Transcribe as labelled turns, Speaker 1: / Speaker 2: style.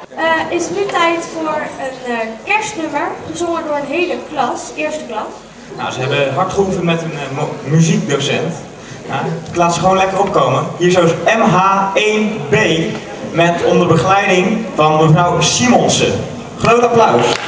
Speaker 1: Is nu tijd voor een kerstnummer, gezongen door een hele klas, eerste klas.
Speaker 2: Nou, ze hebben hard geoefend met een muziekdocent. Laat ze gewoon lekker opkomen. Hier zo is MH1B met onder begeleiding van mevrouw Simonsen. Groot applaus.